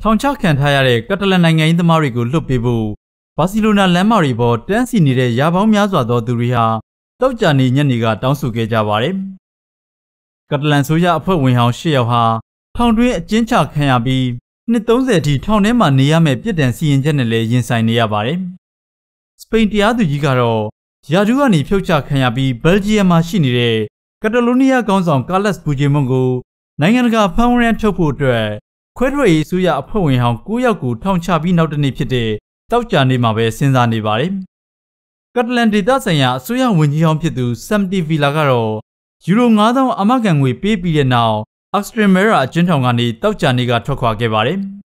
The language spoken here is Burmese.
ထောင်ချခံထားရတဲ့ကက်တလန်နိုင်ငံရေးသမားတွေကိုလွှတ်ပေးဖို့ဘာစီလိုနာလမ်းမတွေပေါ်တန်းစီနေတဲ့ရာပေါင်းများစွာသောသူတွေဟာတောက်ကြနေညနေကတောင်းဆိုခဲ့ကြပါတယ်။ကက်တလန်ဆိုရအဖွဲ့ဝင်ဟောင်း၈ယောက်ဟာထောင်တွင်းအကျဉ်းချခံရပြီးနှစ်30အထိထောင်ထဲမှာနေရမယ့်ပြစ်ဒဏ်စီရင်ချက်နဲ့လည်းရင်ဆိုင်နေရပါတယ်။စပိန်တရားသူကြီးကတော့ယာဒူးကနေဖြုတ်ချခံရပြီးဘယ်လ်ဂျီယံမှာရှိနေတဲ့ကက်တလိုနီးယားခေါင်းဆောင်ကာလက်စ်ဘူဂျီမွန်ကိုနိုင်ငံတကာဖမ်းဝရမ်းထုတ်ဖို့အတွက်ခွဲထွက်ရေးအစိုးရအဖွဲ့ဝင်ဟောင်း9ယောက်ကိုထောင်ချပြီးနောက်တနေ့ဖြစ်တဲ့တောက်ကြနေမှာပဲစဉ်းစားနေပါတယ်။ကက်တလန်ဒေသဆိုင်ရာအစိုးရဝန်ကြီးဟောင်းဖြစ်သူဆမ်တီဗီလာကတော့ယူရို9000အာမခံငွေပေးပြီးတဲ့နောက်အောက်စထရီမဲရာအကျဉ်းထောင်ကနေတောက်ကြနေကထွက်ခွာခဲ့ပါတယ်